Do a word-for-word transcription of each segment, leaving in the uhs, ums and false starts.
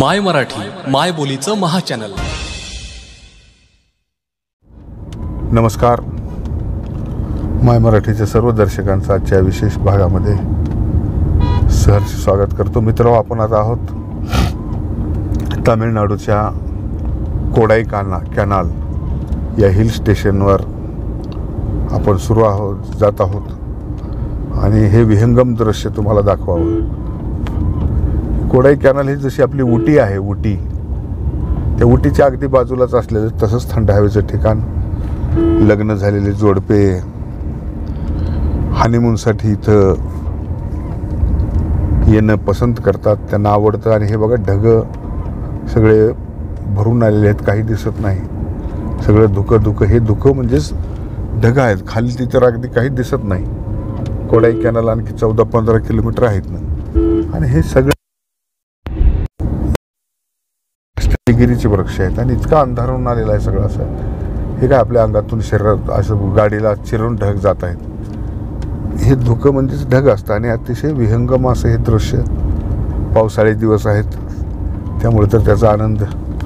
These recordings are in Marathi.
माय मराठी माय बोलीचं महाचॅनल। नमस्कार, माय मराठीच्या सर्व दर्शकांचं आजच्या विशेष भागामध्ये सहर्ष स्वागत करतो। मित्रांनो, आपण आता आहोत तामिळनाडूच्या कोडाईकाना कॅनाल या हिल स्टेशनवर आपण सुरू आहोत जात आहोत आणि हे विहंगम दृश्य तुम्हाला दाखवावं। कोडाई कॅनल ही जशी आपली उटी आहे, उटी त्या उटीच्या अगदी बाजूलाच असलेलं तसंच थंड हवेचं ठिकाण, लग्न झालेले जोडपे हनीमूनसाठी इथं येणं पसंत करतात, त्यांना आवडतं। आणि हे बघा, ढग सगळे भरून आलेले आहेत, काही दिसत नाही, सगळं धुकं धुकं। हे धुकं म्हणजेच ढग आहेत, खाली तिथं अगदी काही दिसत नाही। कोडाई कॅनल आणखी चौदा पंधरा किलोमीटर आहेत ना, आणि हे सगळे गिरीचे वृक्ष आहेत आणि इतका अंधारून आलेला आहे सगळं। असं हे काय आपल्या अंगातून शरीरात असं गाडीला चिरून ढग जात आहेत। हे धुकं म्हणजेच ढग असतं आणि अतिशय विहंगम असं हे दृश्य। पावसाळी दिवस आहेत त्यामुळे तर त्याचा आनंद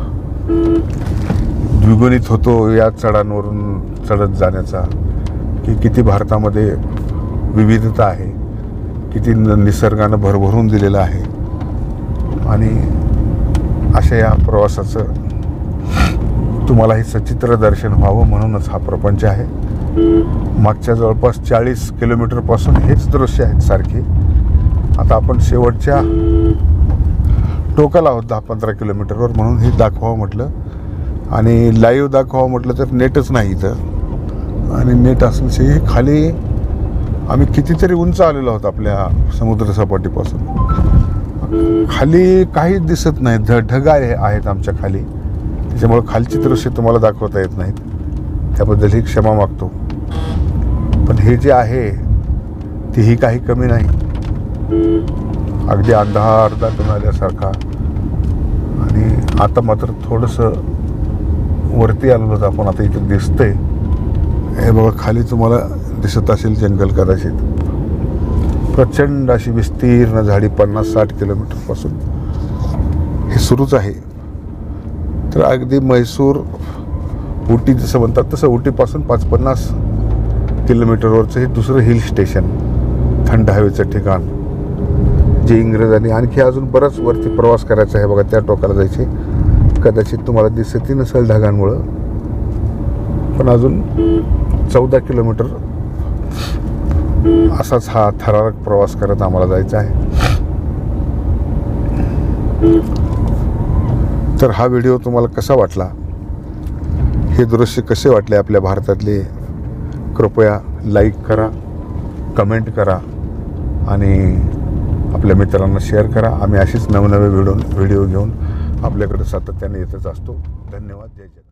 द्विगुणित होतो या चढांवरून चढत जाण्याचा, की किती भारतामध्ये विविधता आहे, किती निसर्गानं भरभरून दिलेलं आहे। आणि अशा या प्रवासाचं तुम्हाला हे सचित्र दर्शन व्हावं म्हणूनच हा प्रपंच आहे। मागच्या जवळपास चाळीस किलोमीटरपासून हेच दृश्य आहेत सारखे। आता आपण शेवटच्या टोकाला आहोत दहा पंधरा किलोमीटरवर, म्हणून हे दाखवावं म्हटलं। आणि लाईव्ह दाखवावं म्हटलं तर नेटच नाही इथं, आणि नेट असल्याचे हे खाली आम्ही कितीतरी उंच आलेलो आहोत आपल्या समुद्रसपाटीपासून। खाली काहीच दिसत नाही, ढ ढग आहेत आमच्या खाली, त्याच्यामुळे खालची दृश्य तुम्हाला दाखवता येत नाहीत, त्याबद्दल ही क्षमा मागतो। पण हे जे आहे तेही काही कमी नाही, अगदी अंधार दाटून आल्यासारखा। आणि आता मात्र थोडंसं वरती आलेलो आपण, आता इथं दिसतंय हे बघा, खाली तुम्हाला दिसत असेल जंगल कदाचित। प्रचंड अशी विस्तीर्ण झाडी, पन्नास साठ किलोमीटरपासून हे सुरूच आहे। तर अगदी म्हैसूर उटी जसं म्हणतात तसं उटीपासून पाच पन्नास किलोमीटरवरचं हे दुसरं हिल स्टेशन, थंड हवेचं ठिकाण, जे इंग्रजांनी आणखी अजून बराच वरती प्रवास करायचा आहे बघा, त्या टोकाला जायचे। कदाचित तुम्हाला दिसतही नसेल ढगांमुळं, पण अजून चौदा किलोमीटर असाच हा थरारक प्रवास करत आम्हाला जायचा आहे। तर हा व्हिडिओ तुम्हाला कसा वाटला, हे दृश्य कसे वाटले आपल्या भारतातले, कृपया लाईक करा, कमेंट करा आणि आपल्या मित्रांना शेअर करा। आम्ही असेच नवनवे व्हिडिओ व्हिडिओ घेऊन आपल्याकडे सातत्याने येतच असतो। धन्यवाद। जय जय।